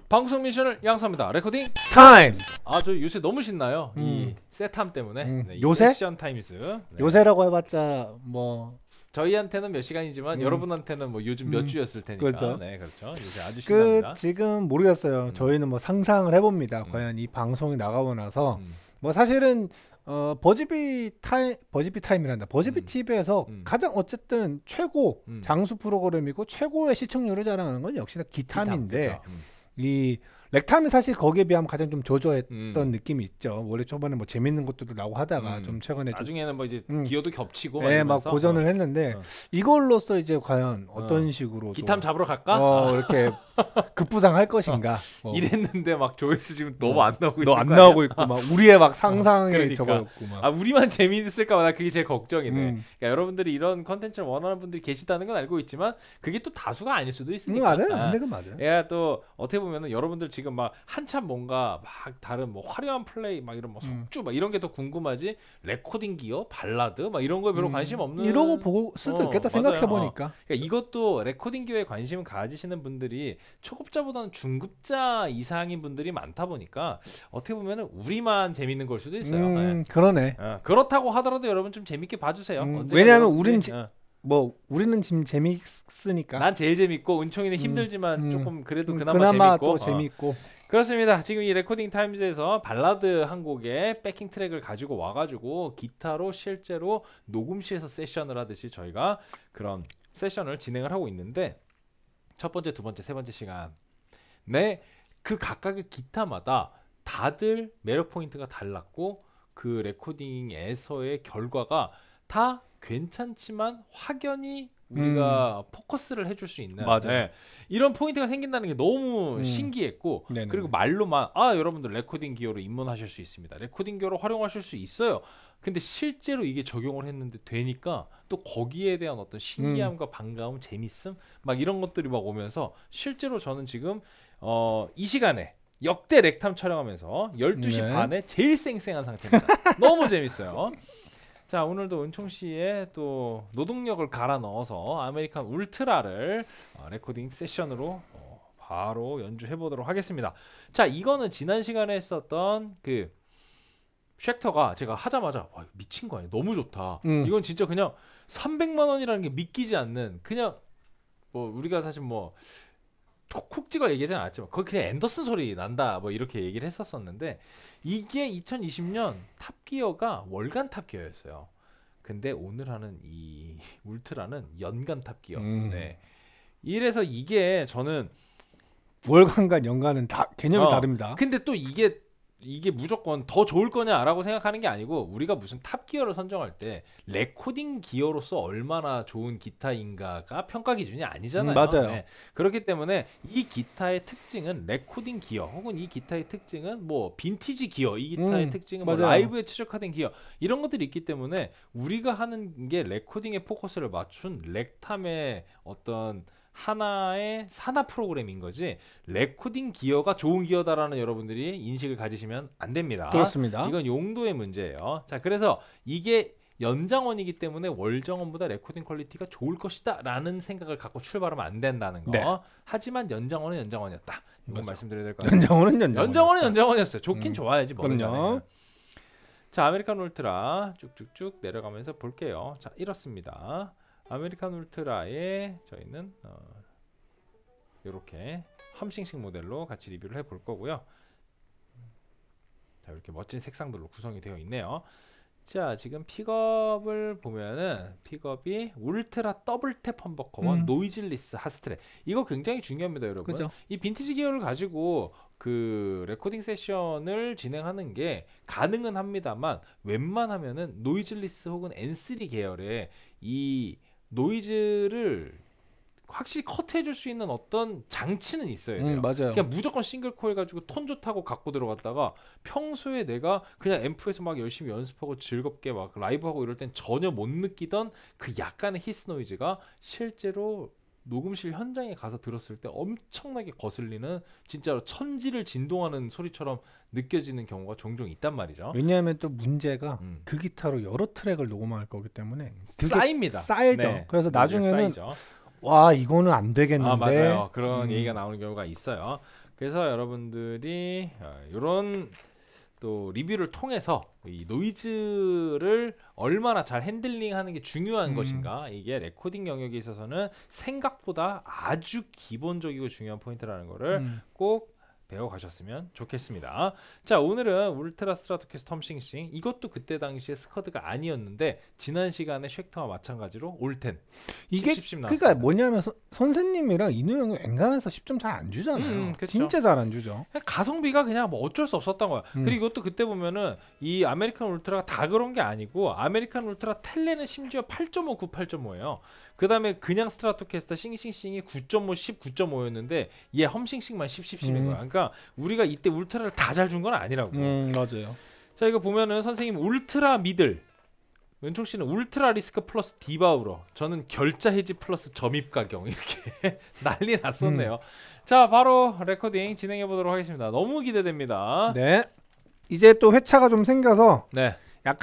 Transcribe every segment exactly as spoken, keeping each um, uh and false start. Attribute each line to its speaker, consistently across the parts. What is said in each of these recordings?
Speaker 1: 방송 미션을 양수합니다. 레코딩
Speaker 2: 타임.
Speaker 1: 아, 저 요새 너무 신나요.
Speaker 2: 음.
Speaker 1: 이 세탐 때문에.
Speaker 2: 음.
Speaker 1: 네, 이
Speaker 2: 요새?
Speaker 1: 세션 타임스. 네.
Speaker 2: 요새라고 해봤자 뭐
Speaker 1: 저희한테는 몇 시간이지만
Speaker 2: 음.
Speaker 1: 여러분한테는 뭐 요즘 몇
Speaker 2: 음.
Speaker 1: 주였을 테니까.
Speaker 2: 그렇죠.
Speaker 1: 네, 그렇죠. 요새 아주
Speaker 2: 그
Speaker 1: 신납니다.
Speaker 2: 지금 모르겠어요.
Speaker 1: 음.
Speaker 2: 저희는 뭐 상상을 해봅니다.
Speaker 1: 음.
Speaker 2: 과연 이 방송이 나가고 나서
Speaker 1: 음.
Speaker 2: 뭐 사실은 어 버즈비 타임 버즈비 타임이란다. 버즈비
Speaker 1: 음.
Speaker 2: 티비에서
Speaker 1: 음.
Speaker 2: 가장 어쨌든 최고
Speaker 1: 음.
Speaker 2: 장수 프로그램이고 최고의 시청률을 자랑하는 건 역시나 기탐인데
Speaker 1: 기탐, 그렇죠. 음.
Speaker 2: 이 렉탐이 사실 거기에 비하면 가장 좀 저조했던
Speaker 1: 음.
Speaker 2: 느낌이 있죠. 원래 초반에 뭐 재밌는 것들도 나오고 하다가
Speaker 1: 음.
Speaker 2: 좀 최근에 좀
Speaker 1: 나중에는 뭐 이제
Speaker 2: 음.
Speaker 1: 기어도 겹치고 막
Speaker 2: 예, 막
Speaker 1: 이러면서,
Speaker 2: 고전을
Speaker 1: 어.
Speaker 2: 했는데
Speaker 1: 어.
Speaker 2: 이걸로써 이제 과연 어떤
Speaker 1: 어.
Speaker 2: 식으로
Speaker 1: 기탐 잡으러 갈까?
Speaker 2: 어, 이렇게 급부상할 것인가? 어.
Speaker 1: 이랬는데 막 조회수 지금 너무
Speaker 2: 어.
Speaker 1: 안 나오고 있는
Speaker 2: 너 안
Speaker 1: 거 아니야?
Speaker 2: 나오고 있고 막 우리의 막 상상의
Speaker 1: 그러니까.
Speaker 2: 저거였고 막.
Speaker 1: 아, 우리만 재미있을까 봐 나 그게 제일 걱정이네.
Speaker 2: 음.
Speaker 1: 그러니까 여러분들이 이런 컨텐츠를 원하는 분들이 계시다는 건 알고 있지만 그게 또 다수가 아닐 수도
Speaker 2: 음,
Speaker 1: 있으니까.
Speaker 2: 맞아요.
Speaker 1: 아,
Speaker 2: 근데 그 맞아요.
Speaker 1: 예, 또 어떻게 보면은 여러분들 지금 막 한참 뭔가 막 다른 뭐 화려한 플레이 막 이런 뭐
Speaker 2: 음.
Speaker 1: 속주 막 이런 게 더 궁금하지, 레코딩 기어, 발라드 막 이런 거에 별로
Speaker 2: 음.
Speaker 1: 관심 없는.
Speaker 2: 이러고 볼 수도
Speaker 1: 어,
Speaker 2: 있겠다
Speaker 1: 맞아요.
Speaker 2: 생각해 보니까.
Speaker 1: 그러니까 이것도 레코딩 기어에 관심을 가지시는 분들이 초급자보다는 중급자 이상인 분들이 많다 보니까 어떻게 보면은 우리만 재밌는 걸 수도 있어요.
Speaker 2: 음,
Speaker 1: 예.
Speaker 2: 그러네.
Speaker 1: 어, 그렇다고 하더라도 여러분 좀 재밌게 봐주세요.
Speaker 2: 음,
Speaker 1: 언젠가
Speaker 2: 왜냐하면
Speaker 1: 여러분들이-
Speaker 2: 우린 지-
Speaker 1: 어,
Speaker 2: 뭐 우리는 지금 재밌으니까.
Speaker 1: 난 제일 재밌고 은총이는
Speaker 2: 음,
Speaker 1: 힘들지만
Speaker 2: 음,
Speaker 1: 조금 그래도
Speaker 2: 음,
Speaker 1: 그나마,
Speaker 2: 그나마
Speaker 1: 재밌고.
Speaker 2: 또
Speaker 1: 어.
Speaker 2: 재밌고.
Speaker 1: 그렇습니다. 지금 이 레코딩 타임즈에서 발라드 한 곡의 백킹 트랙을 가지고 와가지고 기타로 실제로 녹음실에서 세션을 하듯이 저희가 그런 세션을 진행을 하고 있는데, 첫 번째, 두 번째, 세 번째 시간 네, 그 각각의 기타마다 다들 매력 포인트가 달랐고 그 레코딩에서의 결과가 다 괜찮지만 확연히 우리가 포커스를 해줄 수 있는,
Speaker 2: 맞아요.
Speaker 1: 네, 이런 포인트가 생긴다는 게 너무
Speaker 2: 음.
Speaker 1: 신기했고,
Speaker 2: 네네네.
Speaker 1: 그리고 말로만 아 여러분들 레코딩 기어로 입문하실 수 있습니다, 레코딩 기어로 활용하실 수 있어요. 근데 실제로 이게 적용을 했는데 되니까 또 거기에 대한 어떤 신기함과 반가움, 재밌음 막 이런 것들이 막 오면서 실제로 저는 지금 어, 이 시간에 역대 렉탐 촬영하면서 열두 시
Speaker 2: 네.
Speaker 1: 반에 제일 쌩쌩한 상태입니다. 너무 재밌어요. 자, 오늘도 은총 씨의 또 노동력을 갈아 넣어서 아메리칸 울트라를 어, 레코딩 세션으로 어, 바로 연주해 보도록 하겠습니다. 자, 이거는 지난 시간에 했었던 그 쉑터가 제가 하자마자 와, 미친 거 아니야? 너무 좋다.
Speaker 2: 음.
Speaker 1: 이건 진짜 그냥 삼백만 원이라는 게 믿기지 않는, 그냥 뭐 우리가 사실 뭐 콕콕 찍어 얘기하지는 않았지만 거의 그냥 앤더슨 소리 난다 뭐 이렇게 얘기를 했었었는데, 이게 이천이십 년 탑기어가 월간 탑기어였어요. 근데 오늘 하는 이 울트라는 연간 탑기어.
Speaker 2: 음.
Speaker 1: 네. 이래서 이게 저는
Speaker 2: 월간과 연간은 다 개념이
Speaker 1: 어,
Speaker 2: 다릅니다.
Speaker 1: 근데 또 이게 이게 무조건 더 좋을 거냐라고 생각하는 게 아니고, 우리가 무슨 탑 기어를 선정할 때 레코딩 기어로서 얼마나 좋은 기타인가가 평가 기준이 아니잖아요.
Speaker 2: 음, 맞아요.
Speaker 1: 네. 그렇기 때문에 이 기타의 특징은 레코딩 기어, 혹은 이 기타의 특징은 뭐 빈티지 기어, 이 기타의
Speaker 2: 음,
Speaker 1: 특징은 뭐
Speaker 2: 맞아요.
Speaker 1: 라이브에 최적화된 기어, 이런 것들이 있기 때문에 우리가 하는 게 레코딩에 포커스를 맞춘 렉탐의 어떤 하나의 산하 프로그램인 거지, 레코딩 기어가 좋은 기어다라는 여러분들이 인식을 가지시면 안 됩니다.
Speaker 2: 그렇습니다.
Speaker 1: 이건 용도의 문제예요. 자, 그래서 이게 연장원이기 때문에 월정원보다 레코딩 퀄리티가 좋을 것이다 라는 생각을 갖고 출발하면 안 된다는 거.
Speaker 2: 네.
Speaker 1: 하지만 연장원은 연장원이었다, 이건
Speaker 2: 맞아.
Speaker 1: 말씀드려야 될 것 같아요.
Speaker 2: 연장원은 연장원.
Speaker 1: 연장원은 연장원이었어요. 좋긴
Speaker 2: 음,
Speaker 1: 좋아야지 뭐.
Speaker 2: 그럼요.
Speaker 1: 자, 아메리칸 울트라 쭉쭉쭉 내려가면서 볼게요. 자, 이렇습니다. 아메리칸 울트라에 저희는 어, 이렇게 함싱식 모델로 같이 리뷰를 해볼 거고요. 자, 이렇게 멋진 색상들로 구성이 되어 있네요. 자, 지금 픽업을 보면은 픽업이 울트라 더블 탭 험버커원
Speaker 2: 음.
Speaker 1: 노이즐리스 핫스트랩, 이거 굉장히 중요합니다, 여러분.
Speaker 2: 그죠.
Speaker 1: 이 빈티지 기어를 가지고 그 레코딩 세션을 진행하는 게 가능은 합니다만, 웬만하면은 노이즐리스 혹은 엔 쓰리 계열의 이 노이즈를 확실히 커트해줄 수 있는 어떤 장치는 있어야 돼요.
Speaker 2: 음, 맞아요.
Speaker 1: 그냥 무조건 싱글 코일 가지고 톤 좋다고 갖고 들어갔다가 평소에 내가 그냥 앰프에서 막 열심히 연습하고 즐겁게 막 라이브하고 이럴 땐 전혀 못 느끼던 그 약간의 히스 노이즈가 실제로 녹음실 현장에 가서 들었을 때 엄청나게 거슬리는, 진짜로 천지를 진동하는 소리처럼 느껴지는 경우가 종종 있단 말이죠.
Speaker 2: 왜냐하면 또 문제가
Speaker 1: 음.
Speaker 2: 그 기타로 여러 트랙을 녹음할 거기 때문에 그게
Speaker 1: 쌓입니다.
Speaker 2: 쌓이죠.
Speaker 1: 네.
Speaker 2: 그래서 나중에는
Speaker 1: 쌓이죠.
Speaker 2: 와 이거는 안 되겠는데.
Speaker 1: 아, 맞아요. 그런
Speaker 2: 음.
Speaker 1: 얘기가 나오는 경우가 있어요. 그래서 여러분들이 이런 또 리뷰를 통해서 이 노이즈를 얼마나 잘 핸들링하는 게 중요한
Speaker 2: 음.
Speaker 1: 것인가, 이게 레코딩 영역에 있어서는 생각보다 아주 기본적이고 중요한 포인트라는 거를
Speaker 2: 음.
Speaker 1: 꼭 배워가셨으면 좋겠습니다. 자, 오늘은 울트라 스트라토캐스터 텀싱싱, 이것도 그때 당시에 스커드가 아니었는데 지난 시간에 쉑터와 마찬가지로 올텐
Speaker 2: 이게
Speaker 1: 십, 십, 십
Speaker 2: 그러니까
Speaker 1: 나왔습니다.
Speaker 2: 뭐냐면 서, 선생님이랑 인우 형은 앵간해서 십 점 잘 안 주잖아요.
Speaker 1: 음, 그쵸.
Speaker 2: 진짜 잘 안 주죠.
Speaker 1: 가성비가 그냥 뭐 어쩔 수 없었던 거야.
Speaker 2: 음.
Speaker 1: 그리고 이것도 그때 보면은 이 아메리칸 울트라가 다 그런 게 아니고, 아메리칸 울트라 텔레는 심지어 팔 점 오, 구, 팔 점 오예요. 그 다음에 그냥 스트라토캐스터 싱싱싱이 구 점 오, 십, 구 점 오였는데 얘 험싱싱만 십, 십, 십인
Speaker 2: 음.
Speaker 1: 거야. 그러니까 우리가 이때 울트라를 다 잘 준 건 아니라고.
Speaker 2: 음, 맞아요.
Speaker 1: 자, 이거 보면은 선생님 울트라 미들, 은총 씨는 울트라 리스크 플러스 디바우러, 저는 결자 해지 플러스 점입 가경, 이렇게 난리 났었네요.
Speaker 2: 음.
Speaker 1: 자, 바로 레코딩 진행해 보도록 하겠습니다. 너무 기대됩니다.
Speaker 2: 네. 이제 또 회차가 좀 생겨서
Speaker 1: 네.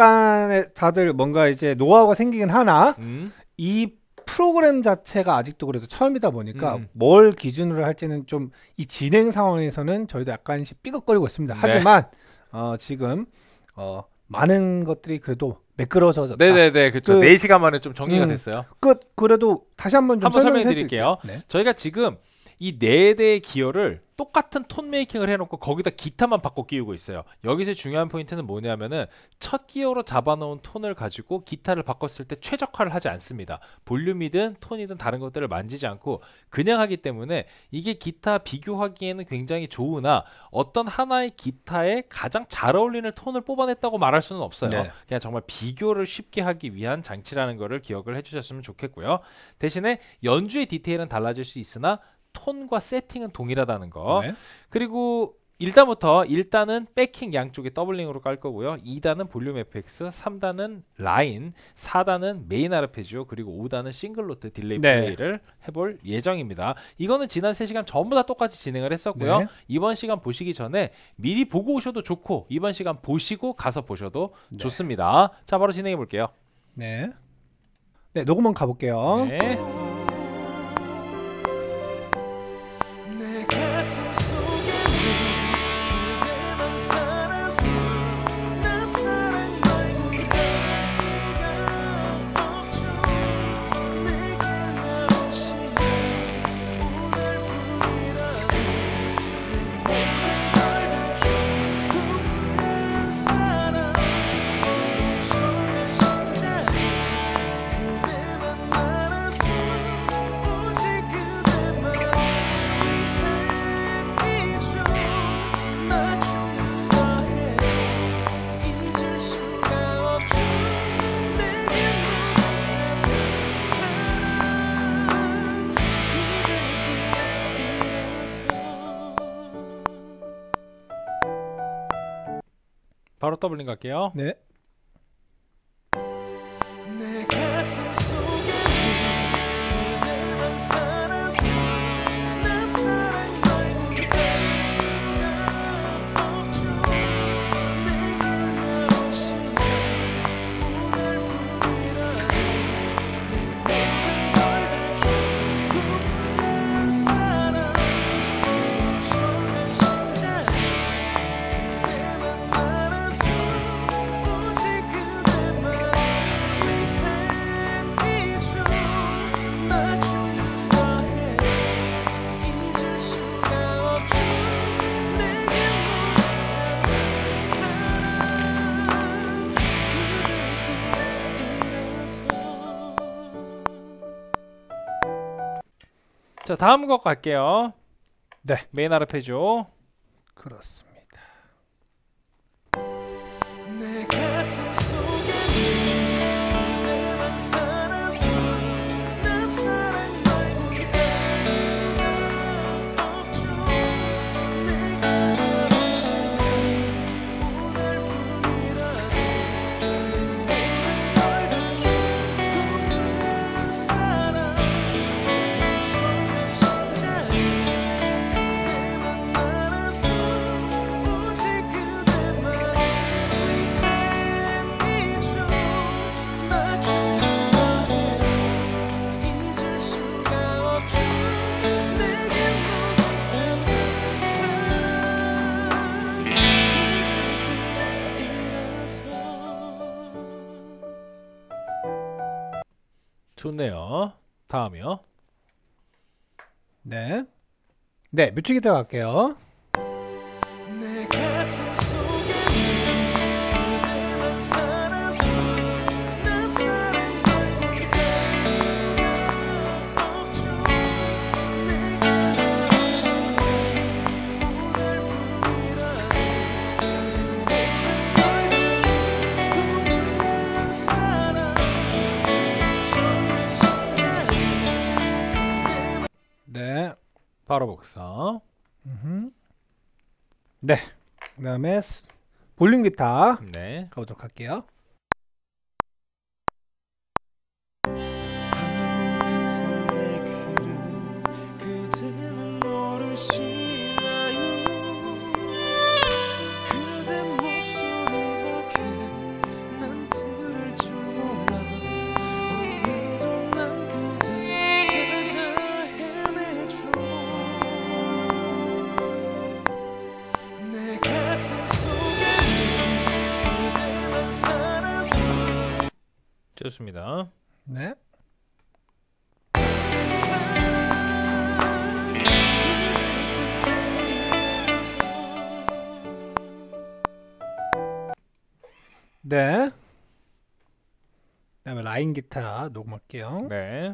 Speaker 2: 약간의 다들 뭔가 이제 노하우가 생기긴 하나
Speaker 1: 음.
Speaker 2: 이 프로그램 자체가 아직도 그래도 처음이다 보니까
Speaker 1: 음.
Speaker 2: 뭘 기준으로 할지는 좀 이 진행 상황에서는 저희도 약간씩 삐걱거리고 있습니다.
Speaker 1: 네.
Speaker 2: 하지만 어, 지금 어, 많은 것들이 그래도 매끄러져졌다.
Speaker 1: 네네네, 그렇죠.
Speaker 2: 그-
Speaker 1: 네 시간 만에 좀 정리가
Speaker 2: 음.
Speaker 1: 됐어요.
Speaker 2: 끝. 그래도 다시 한번 좀
Speaker 1: 한번
Speaker 2: 설명해
Speaker 1: 설명해
Speaker 2: 드릴게요.
Speaker 1: 드릴게요.
Speaker 2: 네.
Speaker 1: 저희가 지금 이 네 대의 기어를 똑같은 톤 메이킹을 해놓고 거기다 기타만 바꿔 끼우고 있어요. 여기서 중요한 포인트는 뭐냐면은 첫 기어로 잡아놓은 톤을 가지고 기타를 바꿨을 때 최적화를 하지 않습니다. 볼륨이든 톤이든 다른 것들을 만지지 않고 그냥 하기 때문에 이게 기타 비교하기에는 굉장히 좋으나 어떤 하나의 기타에 가장 잘 어울리는 톤을 뽑아냈다고 말할 수는 없어요.
Speaker 2: 네.
Speaker 1: 그냥 정말 비교를 쉽게 하기 위한 장치라는 거를 기억을 해주셨으면 좋겠고요. 대신에 연주의 디테일은 달라질 수 있으나 톤과 세팅은 동일하다는 거.
Speaker 2: 네.
Speaker 1: 그리고 일 단부터 일 단은 백킹 양쪽에 더블링으로 깔 거고요. 이 단은 볼륨 에프엑스, 삼 단은 라인, 사 단은 메인 아르페지오, 그리고 오 단은 싱글 노트 딜레이
Speaker 2: 네.
Speaker 1: 플레이를 해볼 예정입니다. 이거는 지난 세 시간 전부 다 똑같이 진행을 했었고요.
Speaker 2: 네.
Speaker 1: 이번 시간 보시기 전에 미리 보고 오셔도 좋고 이번 시간 보시고 가서 보셔도
Speaker 2: 네.
Speaker 1: 좋습니다. 자, 바로 진행해 볼게요.
Speaker 2: 네. 네, 녹음원 가볼게요.
Speaker 1: 네.
Speaker 3: 내 가슴 속에 그대만 살아서 나 사랑 말고 할 수가 없죠. 내가 나오시면 오늘뿐이라도 내 모든 걸 주고픈 사랑 멈춰간 심장이 그대만 알아서 오직 그대만 나 좋아해 잊을 수가 없죠. 내게 못하는 사랑 그대뿐이라서.
Speaker 1: 바로 더블링 갈게요.
Speaker 2: 네.
Speaker 3: 내 가슴 속에 그대만 살아서 나 사랑 말고 할 수가 없죠. 내가 나오시면 오늘뿐이라도 내 모든 걸 다 주고픈 사랑 멈춰간 심장이 그대만 알아서 오직 그대만 위해이죠. 나 좋아해 잊을 수가 없죠. 내게 못하는 사랑 그대뿐이라서.
Speaker 1: 자, 다음 곡 갈게요.
Speaker 2: 네.
Speaker 1: 메인 아르페지오.
Speaker 2: 그렇습니다.
Speaker 3: 내 가슴 속에 그대만 살아서 나 사랑 말고 할 수가 없죠. 내가 나오시면 오늘뿐이라도 내 모든 걸 다 주고픈 사랑 멈춰간 심장이 그대만 알아서
Speaker 1: 좋네요. 다음이요.
Speaker 2: 네. 네, 뮤직 기타 갈게요.
Speaker 3: 내 가슴 속에 그대만 살아서 내 사랑을 포기할 수가 없죠. 내가 혹시 오늘뿐이라도 행복한 걸 같이 고픈 사랑 저는 진짜
Speaker 2: 네.
Speaker 1: 바로 복사.
Speaker 2: 음흠. 네. 그다음에 스- 볼륨 기타
Speaker 1: 네.
Speaker 2: 가보도록 할게요.
Speaker 3: 바보 같은 내 귀를 그대는 모르시나요? 그대 목소리밖에 난 들을 줄 몰라. 오늘도 난 그대 찾아 헤매죠. 내 가슴 속에 그대만 살아서
Speaker 1: 좋습니다.
Speaker 2: 네. 네. 그다음에 라인 기타 녹음할게요.
Speaker 1: 네.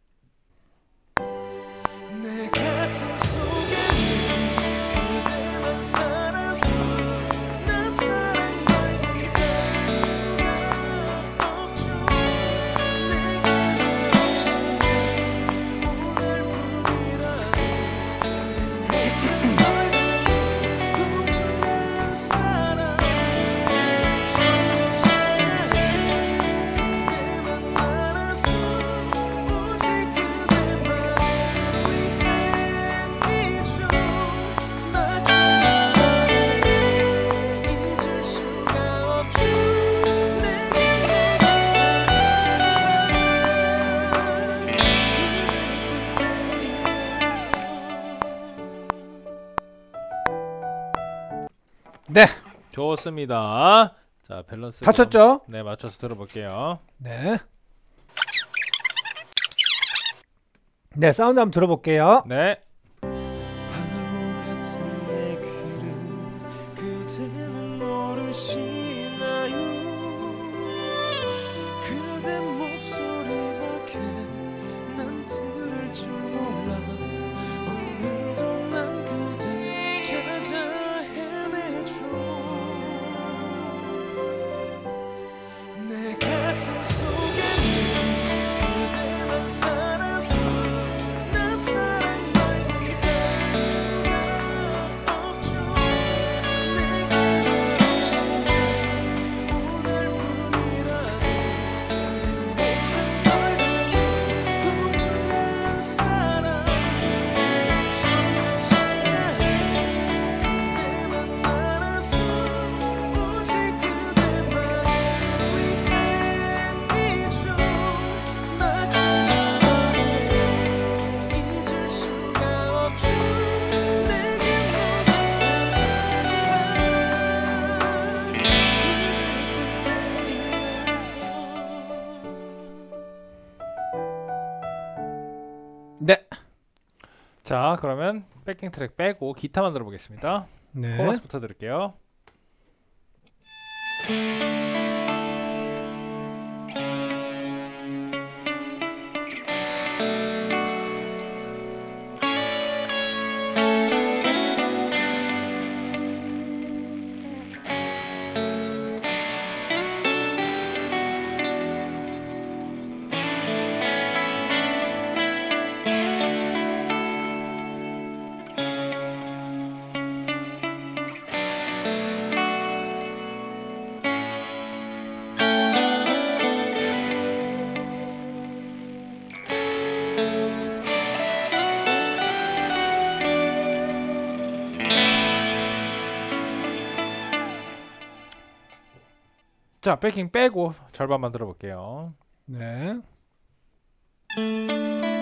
Speaker 3: 내 가슴 속에 그대만 살아서 내 사랑을 포기할 수가 없죠. 내가 혹시 오늘뿐이라도 행복한 걸 같이 고픈 사랑 저는 진짜 그대만 알아서 오직 그대만 위해이죠. 나 정말 잊을 수가 없죠.
Speaker 2: 네.
Speaker 1: 좋습니다. 자, 밸런스
Speaker 2: 다
Speaker 1: 좀-
Speaker 2: 쳤죠?
Speaker 1: 네, 맞춰서 들어볼게요.
Speaker 2: 네. 네, 사운드 한번 들어볼게요.
Speaker 1: 네.
Speaker 3: 바보 같은 내 귀를 그대는 모르시나요? 그대 목소리밖에 난 들을 줄 몰라. 오늘도 난 그대 찾아 헤매죠. 내 가슴 속에 그대만 살아서 내 사랑을 포기할 수가 없죠. 내가 혹시 오늘뿐이라도 행복한 걸 같이 고픈 사랑 저는 진짜 그대만 알아서 오직 그대만 위해이죠. 나 정말 잊을 수가 없죠. 내게
Speaker 2: 네.
Speaker 1: 자, 그러면 백킹 트랙 빼고 기타만 들어보겠습니다.
Speaker 2: 네.
Speaker 1: 코러스부터 들을게요. 자, 백킹 빼고 절반만 들어볼게요.
Speaker 2: 네.
Speaker 1: 음.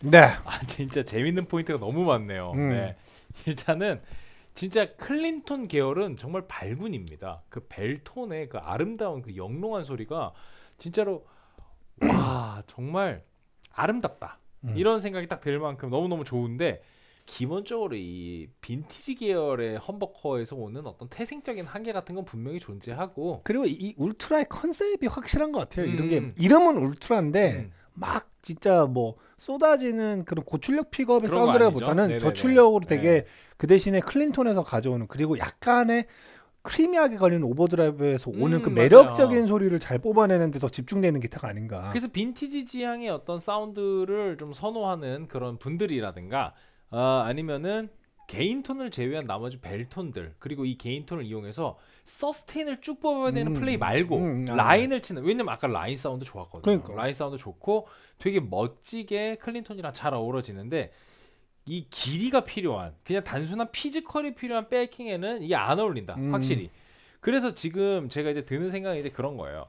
Speaker 2: 네.
Speaker 1: 아 진짜 재밌는 포인트가 너무 많네요.
Speaker 2: 음.
Speaker 1: 네. 일단은 진짜 클린톤 계열은 정말 발군입니다. 그 벨톤의 그 아름다운 그 영롱한 소리가 진짜로 와 정말 아름답다.
Speaker 2: 음.
Speaker 1: 이런 생각이 딱 들 만큼 너무너무 좋은데 기본적으로 이 빈티지 계열의 험버커에서 오는 어떤 태생적인 한계 같은 건 분명히 존재하고
Speaker 2: 그리고 이, 이 울트라의 컨셉이 확실한 것 같아요. 이런 게
Speaker 1: 음.
Speaker 2: 이름은 울트라인데
Speaker 1: 음,
Speaker 2: 막 진짜 뭐 쏟아지는 그런 고출력 픽업의
Speaker 1: 그런 거
Speaker 2: 사운드라기보다는
Speaker 1: 아니죠? 네네네.
Speaker 2: 저출력으로 되게
Speaker 1: 네.
Speaker 2: 그 대신에 클린톤에서 가져오는 그리고 약간의 크리미하게 걸리는 오버드라이브에서 오는
Speaker 1: 음,
Speaker 2: 그
Speaker 1: 맞아요.
Speaker 2: 매력적인 소리를 잘 뽑아내는데 더 집중되는 기타가 아닌가.
Speaker 1: 그래서 빈티지 지향의 어떤 사운드를 좀 선호하는 그런 분들이라든가 어, 아니면은 개인 톤을 제외한 나머지 벨 톤들 그리고 이 개인 톤을 이용해서 서스테인을 쭉 뽑아야 되는
Speaker 2: 음,
Speaker 1: 플레이 말고
Speaker 2: 음, 아,
Speaker 1: 라인을 치는 왜냐면 아까 라인 사운드 좋았거든요.
Speaker 2: 그러니까.
Speaker 1: 라인 사운드 좋고 되게 멋지게 클린톤이랑 잘 어우러지는데 이 길이가 필요한 그냥 단순한 피지컬이 필요한 백킹에는 이게 안 어울린다.
Speaker 2: 음.
Speaker 1: 확실히. 그래서 지금 제가 이제 드는 생각이 이제 그런 거예요.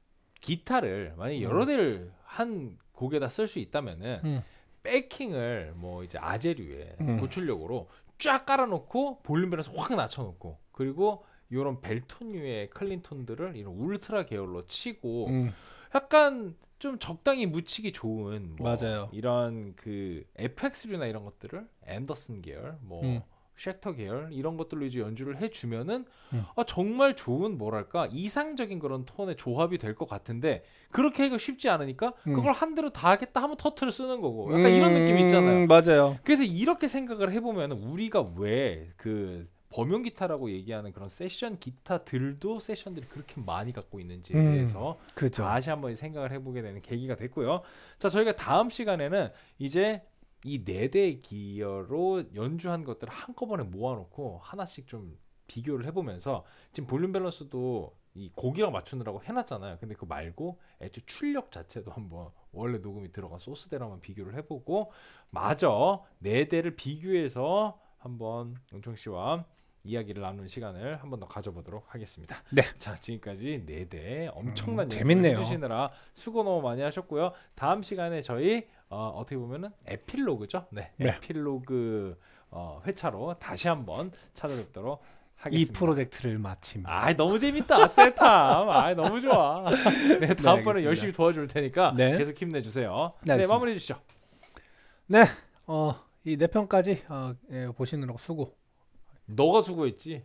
Speaker 1: 기타를 만약 여러
Speaker 2: 음.
Speaker 1: 대를 한 곡에다 쓸 수 있다면은
Speaker 2: 음.
Speaker 1: 백킹을 뭐 이제 아제류의
Speaker 2: 음.
Speaker 1: 고출력으로 쫙 깔아놓고 볼륨 밸런스 확 낮춰놓고 그리고 이런 벨톤류의 클린톤들을 이런 울트라 계열로 치고
Speaker 2: 음.
Speaker 1: 약간 좀 적당히 묻히기 좋은 뭐
Speaker 2: 맞아요.
Speaker 1: 이런 그 에프엑스류나 이런 것들을 앤더슨 계열 뭐
Speaker 2: 음.
Speaker 1: 쉑터 계열 이런 것들로 이제 연주를 해주면은
Speaker 2: 음.
Speaker 1: 아, 정말 좋은 뭐랄까 이상적인 그런 톤의 조합이 될 것 같은데 그렇게 하기가 쉽지 않으니까
Speaker 2: 음.
Speaker 1: 그걸 한 대로 다 하겠다 하면 터트를 쓰는 거고 약간 이런 느낌이 있잖아요.
Speaker 2: 음, 맞아요.
Speaker 1: 그래서 이렇게 생각을 해보면 우리가 왜 그 범용 기타라고 얘기하는 그런 세션 기타들도 세션들이 그렇게 많이 갖고 있는지에
Speaker 2: 음.
Speaker 1: 대해서
Speaker 2: 그렇죠.
Speaker 1: 다시 한번 생각을 해보게 되는 계기가 됐고요. 자, 저희가 다음 시간에는 이제 이 네 대 기어로 연주한 것들을 한꺼번에 모아놓고 하나씩 좀 비교를 해보면서 지금 볼륨 밸런스도 이 곡이랑 맞추느라고 해놨잖아요. 근데 그거 말고 애초에 출력 자체도 한번 원래 녹음이 들어간 소스대로 한번 비교를 해보고 마저 네 대를 비교해서 한번 은총 씨와 이야기를 나누는 시간을 한 번 더 가져보도록 하겠습니다.
Speaker 2: 네.
Speaker 1: 자, 지금까지 네 대 엄청난
Speaker 2: 음,
Speaker 1: 연주를
Speaker 2: 재밌네요.
Speaker 1: 해주시느라 수고 너무 많이 하셨고요. 다음 시간에 저희 어, 어떻게 보면은 에필로그죠. 네,
Speaker 2: 네.
Speaker 1: 에필로그 어, 회차로 다시 한번 찾아뵙도록
Speaker 2: 이
Speaker 1: 하겠습니다.
Speaker 2: 프로젝트를 마칩니다.
Speaker 1: 아, 너무 재밌다, 세탐. 아, 너무 좋아. 네, 다음번에
Speaker 2: 알겠습니다.
Speaker 1: 열심히 도와줄 테니까
Speaker 2: 네.
Speaker 1: 계속 힘내주세요.
Speaker 2: 네,
Speaker 1: 네,
Speaker 2: 알겠습니다.
Speaker 1: 마무리해 주시죠.
Speaker 2: 네. 어, 이 네 편까지 어, 예, 보시느라고 수고.
Speaker 1: 너가 수고했지.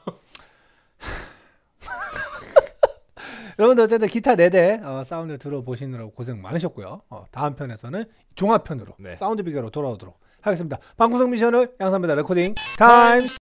Speaker 2: 여러분들 어쨌든 기타 네 대 어, 사운드 들어보시느라고 고생 많으셨고요. 어, 다음 편에서는 종합편으로
Speaker 1: 네.
Speaker 2: 사운드 비교로 돌아오도록 하겠습니다. 방구석 미션을 양산배다 레코딩 타임.